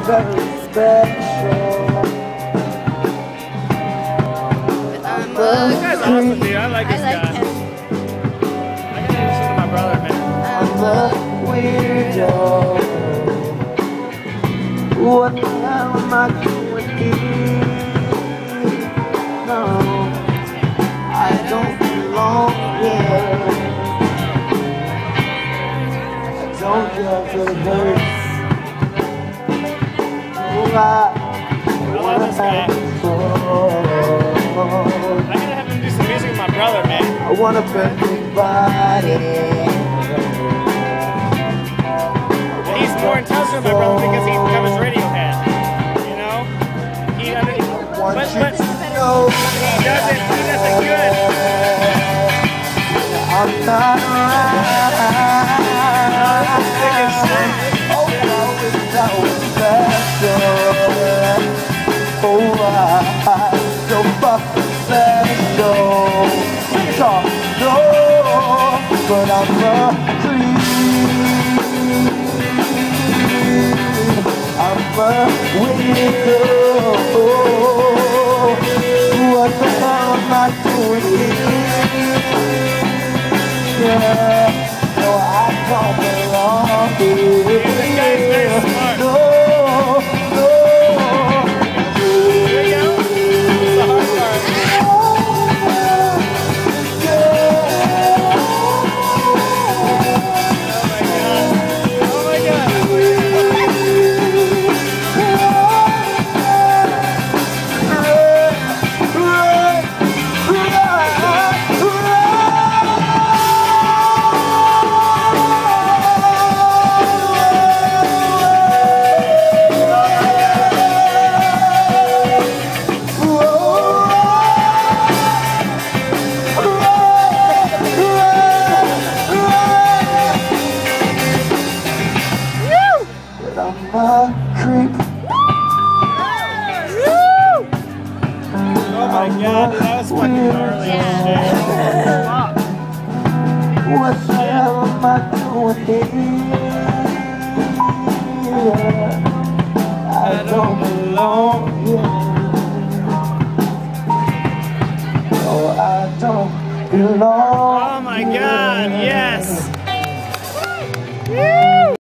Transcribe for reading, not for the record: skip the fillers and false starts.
very special. This guy's awesome, dude. I like this guy. him. I gotta listen to my brother, man. I'm a weirdo. What the hell am I doing here? No, I don't belong here. I don't deserve this. Oh, I love this guy. I gotta have him do some music with my brother, man. I want a perfect body. And he's more in touch with my brother because he covers Radiohead. You know? But he does it good. I'm not right. Oh, no, it's so special. Oh, I'm so fucking special. Talk no, but I'm a creep. I'm a weirdo. What the hell am I doing here? Yeah, no, I don't belong here. This guy's very smart. No, no. There you go. It's the hard part. Oh my god. I'm a creep. Oh my god, dude, that was fucking gnarly as shit. What the hell am I doing here? I don't